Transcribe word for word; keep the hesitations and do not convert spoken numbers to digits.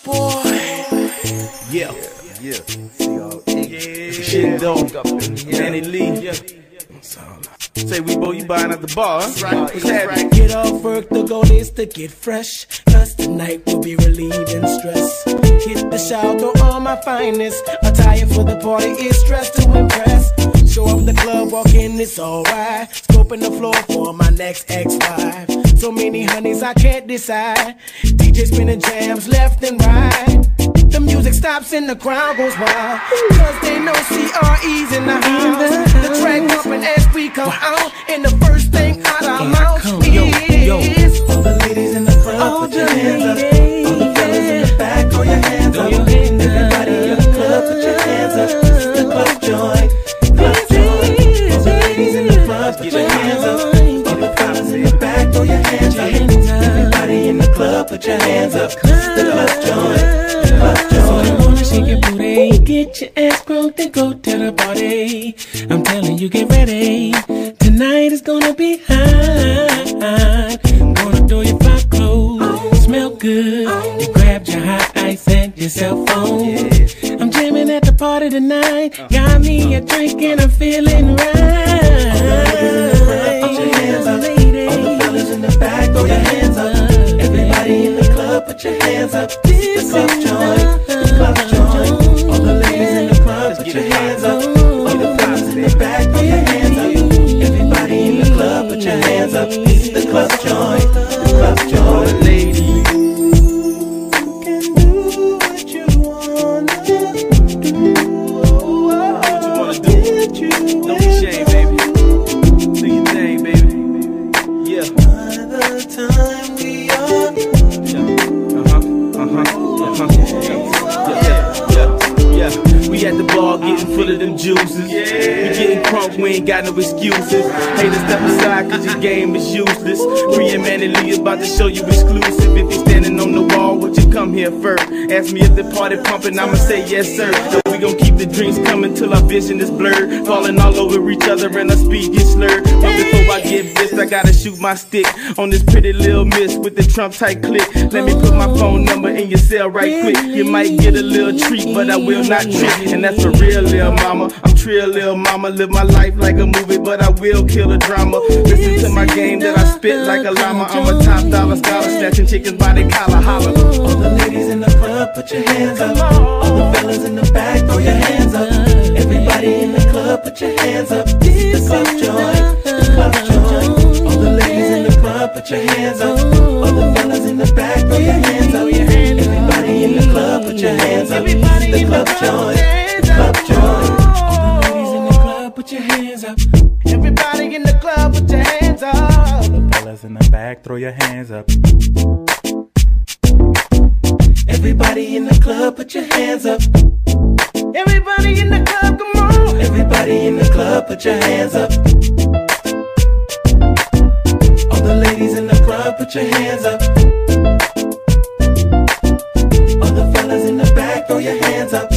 boy. Yeah. Yeah. Yeah. Escendo. Manny Lee. Yeah. Say we boy, you buying at the bar, huh? Right. What's happening? Right. Get off work, the goal is to get fresh, cause tonight will be relieving stress. Hit the shower, throw on my finest attire for the party, is stressed to impress. Show up the club, walk in, it's alright. Scoping the floor for my next X five. So many honeys, I can't decide. D J spinning jams left and right. The music stops and the crowd goes wild, cause they know C R E's in the house. The track bumping as we come out, and the first thing out our mouths is all the ladies in the club, put your hands up. All the fellas in the back, throw your hands up. Everybody in the club, put your hands up. This is the club joint, club joint. All the ladies in the club, put your hands up. All the fellas in the back, throw your hands up. Everybody in the club, put your hands up. This is the club joint. So you wanna shake your booty, get your ass broke, then go to the party. I'm telling you, get ready. Tonight is gonna be hot. Gonna throw your fly clothes, smell good. You grabbed your hot ice and your cell phone. I'm jamming at the party tonight. Got me a drink and I'm feeling right. Put your hands up. All the fellas in the back, throw your hands up. Everybody in the club, put your hands up. This is the club joint, the club joint. All the ladies in the club, put your hands up. All the fellas in the back, throw your hands up. Everybody in the club, put your hands up. This is the club joint, the club joint. Ladies, you can do what you wanna do. What you wanna do? Don't be ashamed, baby. Do your thing, baby. Yeah. By the time we are, Uh-huh, uh-huh, uh-huh. Yeah, yeah, yeah. We at the bar getting full of them juices. We getting crunk, we ain't got no excuses. Haters step aside cause your game is useless. Free and Manny Lee about to show you exclusive. If you standing on the wall, would you come here first? Ask me if the party pumping, I'ma say yes sir. We gon' keep the dreams coming till our vision is blurred. Falling all over each other and our speech gets slurred. But before I get this, I gotta shoot my stick on this pretty little miss with the Trump type click. Let me put my phone number in your cell right quick. You might get a little treat, but I will not trick. And that's for real, lil' mama. I'm trill, lil' mama. Live my life like a movie, but I will kill the drama. Listen to my game that I spit like a llama. I'm a top dollar scholar, snatching chickens by the collar, holla. all the ladies in the club, put your hands up. All the fellas in the back, throw your hands up. Everybody in the club, put your hands up. This is the club joint, the club joint. All the ladies in the club, put your hands up. All the fellas in the back, throw your hands up. Everybody in the club, put your hands up. This is the club joint, the club joint. All the ladies in the club, put your hands up. Everybody in the club, put your hands up. All the fellas in the back, throw your hands up. Everybody in the club, put your hands up. Everybody in the club, come on. Everybody in the club, put your hands up. All the ladies in the club, put your hands up. All the fellas in the back, throw your hands up.